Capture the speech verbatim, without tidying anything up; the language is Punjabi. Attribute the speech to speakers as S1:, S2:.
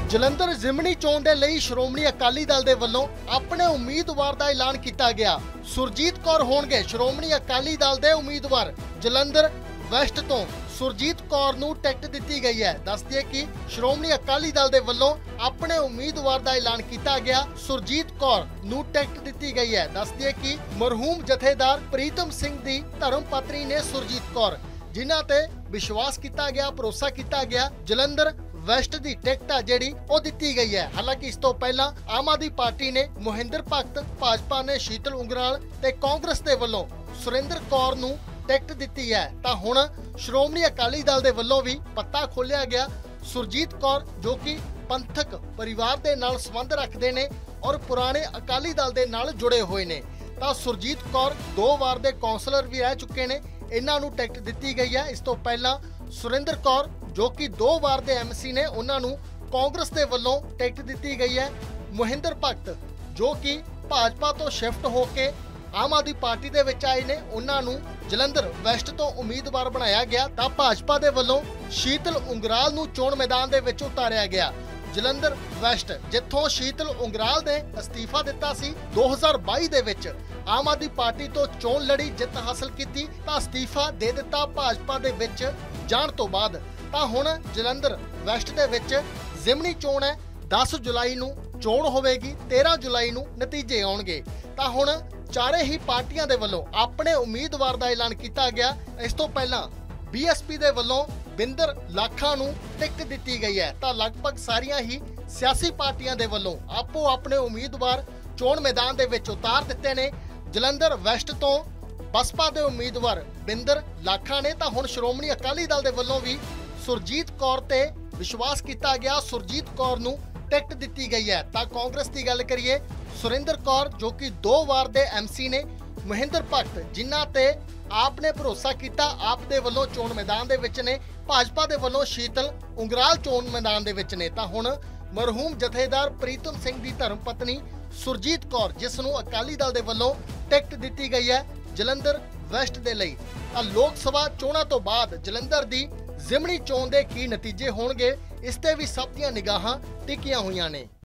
S1: ਜਲੰਧਰ ਜ਼ਿਮਨੀ ਚੋਣ ਦੇ ਲਈ ਸ਼੍ਰੋਮਣੀ ਅਕਾਲੀ ਦਲ ਦੇ ਵੱਲੋਂ ਆਪਣੇ ਉਮੀਦਵਾਰ ਦਾ ਐਲਾਨ ਕੀਤਾ ਗਿਆ। ਸੁਰਜੀਤ ਕੌਰ ਹੋਣਗੇ ਸ਼੍ਰੋਮਣੀ ਅਕਾਲੀ ਦਲ ਦੇ ਉਮੀਦਵਾਰ। ਜਲੰਧਰ ਵੈਸਟ ਤੋਂ ਸੁਰਜੀਤ ਕੌਰ ਨੂੰ ਟਿਕਟ ਦਿੱਤੀ ਗਈ ਹੈ। ਦੱਸ ਦਈਏ ਕਿ ਸ਼੍ਰੋਮਣੀ ਅਕਾਲੀ ਦਲ ਦੇ ਵੱਲੋਂ ਆਪਣੇ ਉਮੀਦਵਾਰ ਦਾ ਐਲਾਨ ਕੀਤਾ ਗਿਆ। ਸੁਰਜੀਤ ਕੌਰ ਨੂੰ ਟਿਕਟ ਦਿੱਤੀ ਗਈ ਹੈ। ਦੱਸ ਦਈਏ ਕਿ ਮਰਹੂਮ ਜਥੇਦਾਰ ਪ੍ਰੀਤਮ ਸਿੰਘ ਦੀ ਧਰਮ ਪਤਨੀ ਨੇ ਸੁਰਜੀਤ ਕੌਰ, ਜਿਨ੍ਹਾਂ ਤੇ ਵਿਸ਼ਵਾਸ ਕੀਤਾ ਗਿਆ, ਭਰੋਸਾ ਕੀਤਾ ਗਿਆ, ਜਲੰਧਰ ਵੈਸਟ ਦੀ ਟਿਕਟ ਆ ਜਿਹੜੀ ਉਹ ਦਿੱਤੀ ਗਈ ਹੈ। ਹਾਲਾਂਕਿ ਇਸ ਤੋਂ ਪਹਿਲਾਂ ਆਮ ਆਦਮੀ ਪਾਰਟੀ ਨੇ ਮੋਹਿੰਦਰ ਭਗਤ, ਭਾਜਪਾ ਨੇ ਸ਼ੀਤਲ ਉਂਗਰਾਲ ਤੇ ਕਾਂਗਰਸ ਦੇ ਵੱਲੋਂ ਸੁਰਿੰਦਰ ਕੌਰ ਨੂੰ ਟਿਕਟ ਦਿੱਤੀ ਹੈ। ਤਾਂ ਹੁਣ ਸ਼੍ਰੋਮਣੀ ਅਕਾਲੀ ਦਲ ਦੇ ਵੱਲੋਂ ਵੀ ਪੱਤਾ ਖੋਲਿਆ ਗਿਆ। ਸੁਰਜੀਤ ਕੌਰ ਜੋ ਕਿ ਪੰਥਕ ਪਰਿਵਾਰ ਦੇ ਨਾਲ ਸੰਬੰਧ ਰੱਖਦੇ ਨੇ ਔਰ ਪੁਰਾਣੇ ਅਕਾਲੀ ਦਲ ਦੇ ਨਾਲ ਜੁੜੇ ਹੋਏ ਨੇ, ਤਾਂ ਸੁਰਜੀਤ ਕੌਰ ਦੋ ਵਾਰ ਦੇ ਕੌਂਸਲਰ ਵੀ ਰਹਿ ਚੁੱਕੇ ਨੇ, ਇਹਨਾਂ ਨੂੰ ਟਿਕਟ ਦਿੱਤੀ ਗਈ ਹੈ। ਇਸ ਤੋਂ ਪਹਿਲਾਂ ਸੁਰਿੰਦਰ ਕੌਰ ਜੋ ਕਿ ਦੋ ਵਾਰ ਦੇ ਐਮਸੀ ਨੇ, ਉਹਨਾਂ ਨੂੰ ਕਾਂਗਰਸ ਦੇ ਵੱਲੋਂ ਟਿਕਟ ਦਿੱਤੀ ਗਈ ਹੈ। ਮੋਹਿੰਦਰ ਭਗਤ ਜੋ ਕਿ ਭਾਜਪਾ ਤੋਂ ਸ਼ਿਫਟ ਹੋ ਕੇ ਆਮ ਆਦਮੀ ਪਾਰਟੀ ਦੇ ਵਿੱਚ ਆਏ ਨੇ, ਉਹਨਾਂ ਨੂੰ ਜਲੰਧਰ ਵੈਸਟ ਤੋਂ ਉਮੀਦਵਾਰ ਬਣਾਇਆ ਗਿਆ। ਤਾਂ ਭਾਜਪਾ ਦੇ ਵੱਲੋਂ ਸ਼ੀਤਲ ਉਂਗਰਾਲ ਨੂੰ ਚੋਣ ਮੈਦਾਨ ਦੇ ਵਿੱਚ ਉਤਾਰਿਆ ਗਿਆ। ਜਲੰਧਰ ਵੈਸਟ ਜਿੱਥੋਂ ਸ਼ੀਤਲ ਉਂਗਰਾਲ ਨੇ ਅਸਤੀਫਾ ਦਿੱਤਾ ਸੀ ਦੋ ਹਜ਼ਾਰ ਬਾਈ ਦੇ ਵਿੱਚ, ਆਮ ਆਦਮੀ ਪਾਰਟੀ ਤੋਂ ਚੋਣ ਲੜੀ, ਜਿੱਤ ਹਾਸਲ ਕੀਤੀ, ਤਾਂ ਅਸਤੀਫਾ ਦੇ ਦਿੱਤਾ ਭਾਜਪਾ ਦੇ ਵਿੱਚ ਜਾਣ ਤੋਂ ਬਾਅਦ। ਤਾਂ ਹੁਣ ਜਲੰਧਰ ਵੈਸਟ ਦੇ ਵਿੱਚ ਜ਼ਿਮਨੀ ਚੋਣ ਹੈ। ਦਸ ਜੁਲਾਈ ਨੂੰ ਚੋਣ ਹੋਵੇਗੀ, ਤੇਰਾਂ ਜੁਲਾਈ ਨੂੰ ਨਤੀਜੇ ਆਉਣਗੇ। ਤਾਂ ਹੁਣ ਚਾਰੇ ਹੀ ਪਾਰਟੀਆਂ ਦੇ ਵੱਲੋਂ ਆਪਣੇ ਉਮੀਦਵਾਰ ਦਾ ਐਲਾਨ ਕੀਤਾ ਗਿਆ। ਇਸ ਤੋਂ ਪਹਿਲਾਂ ਬੀਐਸਪੀ ਦੇ ਵੱਲੋਂ ਬਿੰਦਰ ਲਾਖਾ ਨੂੰ ਟਿਕਟ ਦਿੱਤੀ ਗਈ ਹੈ। ਤਾਂ ਲਗਭਗ ਸਾਰੀਆਂ ਹੀ ਸਿਆਸੀ ਪਾਰਟੀਆਂ ਦੇ ਵੱਲੋਂ ਆਪੋ ਆਪਣੇ ਉਮੀਦਵਾਰ ਚੋਣ ਮੈਦਾਨ ਦੇ ਵਿੱਚ ਉਤਾਰ ਦਿੱਤੇ ਨੇ। ਜਲੰਧਰ ਵੈਸਟ ਤੋਂ ਬਸਪਾ ਦੇ ਉਮੀਦਵਾਰ ਬਿੰਦਰ ਲਾਖਾ ਨੇ, ਤਾਂ ਹੁਣ ਸ਼੍ਰੋਮਣੀ ਅਕਾਲੀ ਦਲ ਦੇ ਵੱਲੋਂ ਵੀ ਸੁਰਜੀਤ ਕੌਰ ਤੇ ਵਿਸ਼ਵਾਸ ਕੀਤਾ ਗਿਆ, ਸੁਰਜੀਤ ਕੌਰ ਨੂੰ ਟਿਕਟ ਦਿੱਤੀ ਗਈ ਹੈ। ਤਾਂ ਕਾਂਗਰਸ ਦੀ ਗੱਲ ਕਰੀਏ, ਸੁਰਿੰਦਰ ਕੌਰ ਜੋ ਕਿ ਦੋ ਵਾਰ ਦੇ ਐਮਸੀ ਨੇ, ਮੋਹਿੰਦਰ ਭਗਤ ਜਿਨ੍ਹਾਂ ਤੇ ਆਪ ਨੇ ਭਰੋਸਾ ਕੀਤਾ, ਆਪ ਦੇ ਵੱਲੋਂ ਚੋਣ ਮੈਦਾਨ ਦੇ ਵਿੱਚ ਨੇ, ਭਾਜਪਾ ਦੇ ਵੱਲੋਂ ਸ਼ੀਤਲ ਉਂਗਰਾਲ ਚੋਣ ਮੈਦਾਨ ਦੇ ਵਿੱਚ ਨੇ। ਤਾਂ ਹੁਣ ਮਰਹੂਮ ਜਥੇਦਾਰ ਪ੍ਰੀਤਮ ਸਿੰਘ ਦੀ ਧਰਮ ਪਤਨੀ ਸੁਰਜੀਤ ਕੌਰ, ਜਿਸ ਨੂੰ ਅਕਾਲੀ ਦਲ ਦੇ ਵੱਲੋਂ ਟਿਕਟ ਦਿੱਤੀ ਗਈ ਹੈ ਜਲੰਧਰ ਵੈਸਟ ਦੇ ਲਈ। ਤਾਂ ਲੋਕ ਸਭਾ ਚੋਣਾਂ ਤੋਂ ਬਾਅਦ ਜਲੰਧਰ ਦੀ ਜ਼ਿਮਨੀ ਚੋਣ ਦੇ ਕੀ ਨਤੀਜੇ ਹੋਣਗੇ, ਇਸ ਤੇ ਵੀ ਸਭ ਦੀਆਂ ਨਿਗਾਹਾਂ ਟਿਕੀਆਂ ਹੋਈਆਂ ਨੇ।